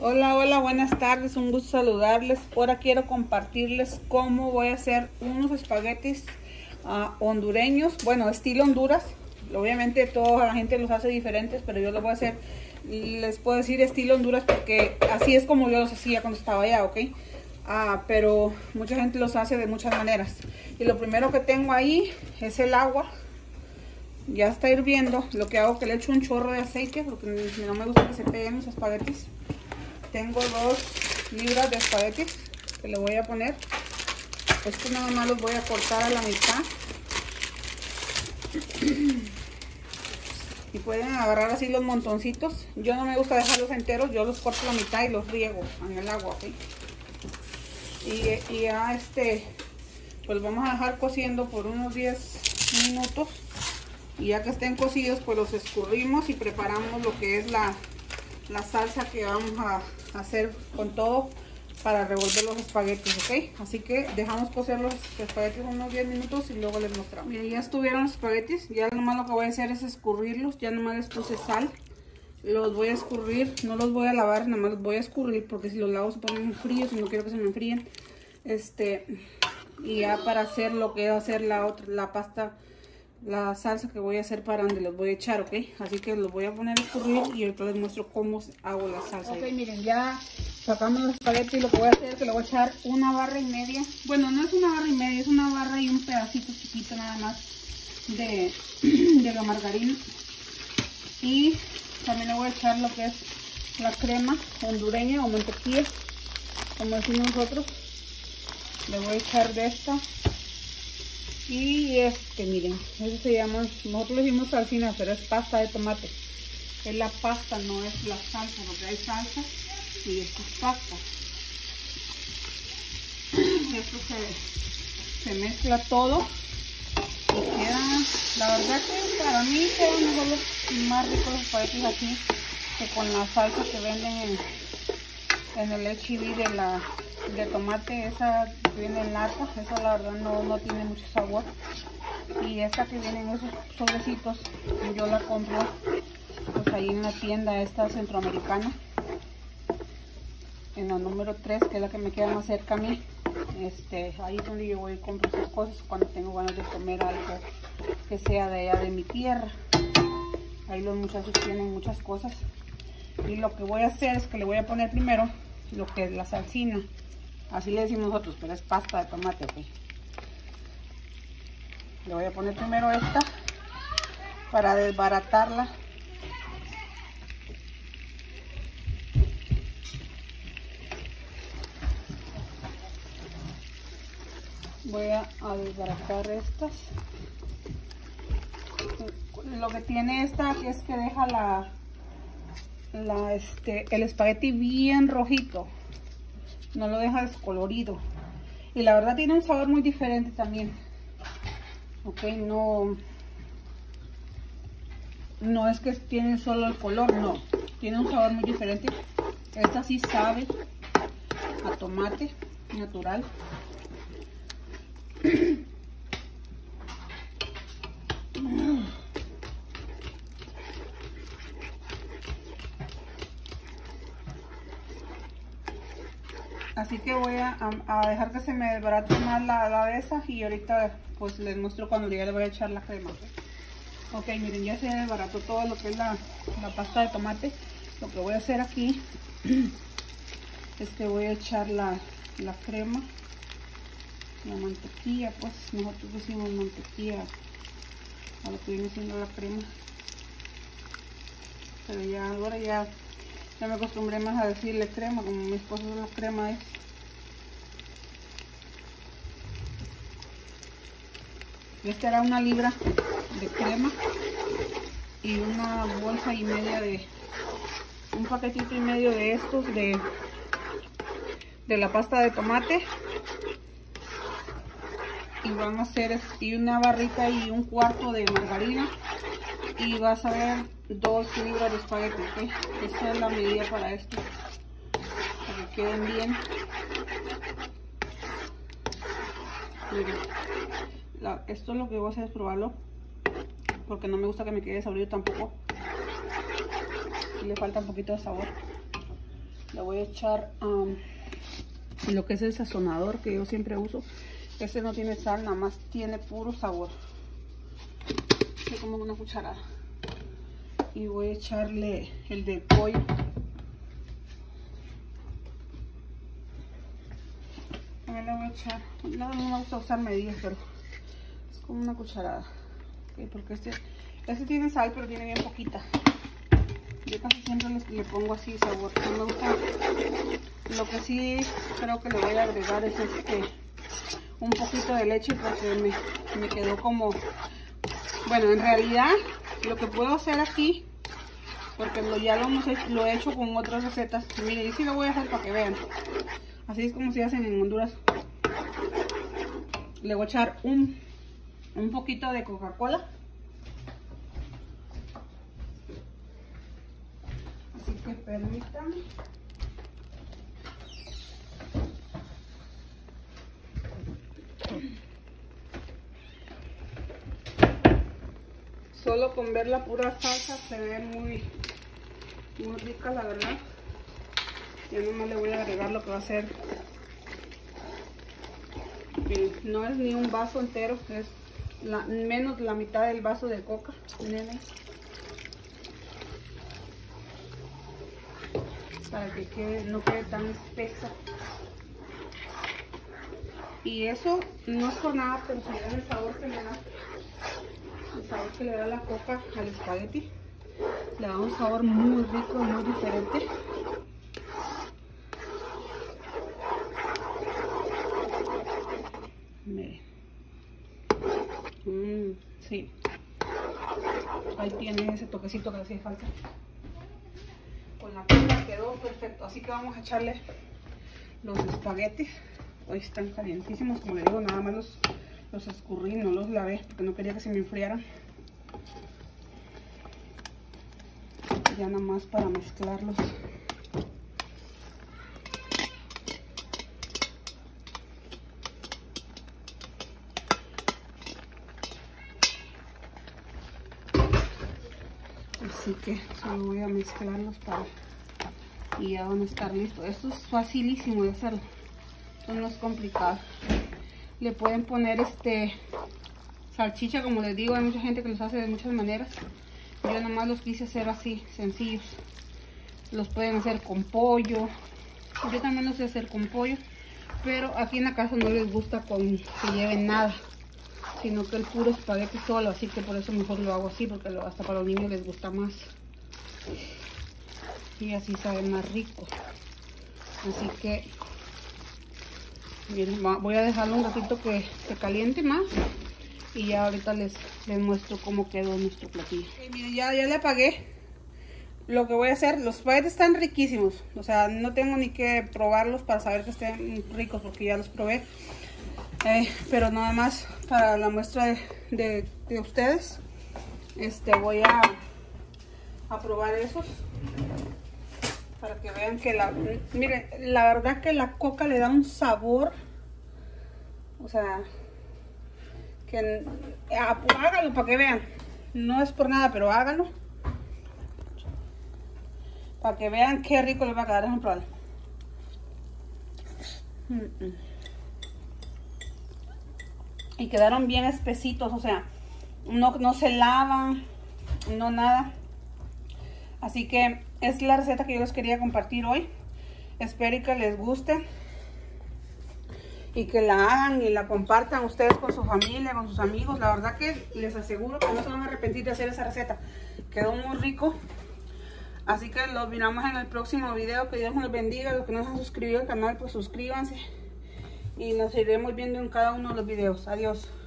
Hola, hola, buenas tardes, un gusto saludarles. Ahora quiero compartirles cómo voy a hacer unos espaguetis hondureños, bueno, estilo Honduras. Obviamente toda la gente los hace diferentes, pero yo lo voy a hacer, les puedo decir estilo Honduras porque así es como yo los hacía cuando estaba allá, ¿ok? Pero mucha gente los hace de muchas maneras. Y lo primero que tengo ahí es el agua. Ya está hirviendo. Lo que hago es que le echo un chorro de aceite porque no me gusta que se peguen los espaguetis. Tengo 2 libras de espaguetis que le voy a poner. Estos nada más los voy a cortar a la mitad. Y pueden agarrar así los montoncitos. Yo no me gusta dejarlos enteros, yo los corto a la mitad y los riego en el agua, ¿ok? Y ya pues vamos a dejar cociendo por unos 10 minutos. Y ya que estén cocidos, pues los escurrimos y preparamos lo que es la salsa que vamos a hacer con todo para revolver los espaguetis, ¿ok? Así que dejamos cocer los espaguetis unos 10 minutos y luego les mostramos. Bien, ya estuvieron los espaguetis, ya nomás lo que voy a hacer es escurrirlos, ya nomás les puse sal. Los voy a escurrir, no los voy a lavar, nada más los voy a escurrir porque si los lavo se ponen fríos y no quiero que se me enfríen. Y ya para hacer lo que va a hacer la pasta, la salsa que voy a hacer para donde los voy a echar, ¿ok? Así que los voy a poner a escurrir y ahorita les muestro cómo hago la salsa. Ok, miren, ya sacamos los espaguetis y lo que voy a hacer es que le voy a echar 1,5 barras. Bueno, no es 1,5 barras, es 1 barra y un pedacito chiquito nada más de la margarina. Y también le voy a echar lo que es la crema hondureña o mantequilla, como decimos nosotros. Le voy a echar de esta. Y miren, eso se llama, nosotros le decimos salsina, pero es pasta de tomate. Es la pasta, no es la salsa, porque hay salsa y esto es pasta. Esto se mezcla todo y queda, la verdad que para mí quedan mejor los más ricos los espaguetis aquí que con la salsa que venden en el H-E-B de tomate, esa que viene en lata, esa la verdad no tiene mucho sabor. Y esta que viene en esos sobrecitos, yo la compro pues ahí en la tienda esta centroamericana, en la número 3, que es la que me queda más cerca a mí. Ahí es donde yo voy y compro esas cosas cuando tengo ganas de comer algo que sea de allá de mi tierra. Ahí los muchachos tienen muchas cosas. Y lo que voy a hacer es que le voy a poner primero lo que es la salsina. Así le decimos nosotros, pero es pasta de tomate, ¿ok? Le voy a poner primero esta para desbaratarla. Voy a desbaratar estas. Lo que tiene esta es que deja el espagueti bien rojito. No lo deja descolorido. Y la verdad tiene un sabor muy diferente también. Ok, no es que tiene solo el color, no. Tiene un sabor muy diferente. Esta sí sabe a tomate natural. Así que voy a dejar que se me desbarate más la de esa y ahorita pues les muestro cuando ya le voy a echar la crema. Ok, miren, ya se desbarató todo lo que es la pasta de tomate. Lo que voy a hacer aquí es que voy a echar la crema, la mantequilla, pues nosotros decimos mantequilla a lo que viene siendo la crema. Pero ya ahora ya me acostumbré más a decirle crema, como mi esposo la crema es. Esta era 1 libra de crema y una bolsa y media un paquetito y medio de estos de la pasta de tomate. Y van a hacer y 1 barrita y 1/4 de margarina. Y vas a ver 2 libras de espagueti, ¿ok? Esta es la medida para esto, para que queden bien. Miren, esto es lo que voy a hacer es probarlo, porque no me gusta que me quede desabrido tampoco. Y le falta un poquito de sabor. Le voy a echar lo que es el sazonador que yo siempre uso. Este no tiene sal, nada más tiene puro sabor. Así como una cucharada. Y voy a echarle el de pollo. También le voy a echar, no me gusta usar medidas, pero es como una cucharada. Okay, porque este tiene sal, pero tiene bien poquita. Yo casi siempre le pongo así sabor. No me gusta. Lo que sí creo que le voy a agregar es un poquito de leche, porque me quedó como... Bueno, en realidad lo que puedo hacer aquí, porque ya lo he hecho con otras recetas. Miren, y sí lo voy a hacer para que vean. Así es como se hacen en Honduras. Le voy a echar un poquito de Coca-Cola. Así que permítanme. Solo con ver la pura salsa se ve muy rica, la verdad. Ya nomás le voy a agregar lo que va a ser. No es ni un vaso entero, es menos la mitad del vaso de coca. Miren, para que no quede tan espesa. Y eso no es por nada, pero si ven el sabor que le da. El sabor que le da la coca al espagueti. Le da un sabor muy rico, muy diferente. Miren. Sí. Ahí tiene ese toquecito que le hacía falta. Con la coca quedó perfecto. Así que vamos a echarle los espaguetis. Hoy están calientísimos, como les digo, nada más los escurrí, no los lavé porque no quería que se me enfriaran. Ya nada más para mezclarlos. Así que solo voy a mezclarlos y ya van a estar listos. Esto es facilísimo de hacerlo. Esto no es complicado. Le pueden poner salchicha, como les digo, hay mucha gente que los hace de muchas maneras. Yo nomás los quise hacer así, sencillos. Los pueden hacer con pollo. Yo también los sé hacer con pollo, pero aquí en la casa no les gusta que lleven nada, sino que el puro espagueti solo, así que por eso mejor lo hago así, porque hasta para los niños les gusta más. Y así sabe más rico. Así que miren, voy a dejarlo un ratito que se caliente más. Y ya ahorita les muestro cómo quedó nuestro platillo. Okay, miren, ya le apagué. Lo que voy a hacer, los espaguetis están riquísimos. O sea, no tengo ni que probarlos para saber que estén ricos, porque ya los probé. Pero nada más para la muestra de ustedes. Voy a probar esos. Para que vean que miren, la verdad que la coca le da un sabor. O sea, que háganlo para que vean. No es por nada, pero háganlo para que vean qué rico les va a quedar. Déjenme probarlo. Y quedaron bien espesitos, o sea, no se lavan, no nada. Así que es la receta que yo les quería compartir hoy. Espero que les guste y que la hagan y la compartan ustedes con su familia, con sus amigos. La verdad que les aseguro que no se van a arrepentir de hacer esa receta. Quedó muy rico. Así que los miramos en el próximo video. Que Dios nos bendiga. Los que no se han suscrito al canal, pues suscríbanse. Y nos iremos viendo en cada uno de los videos. Adiós.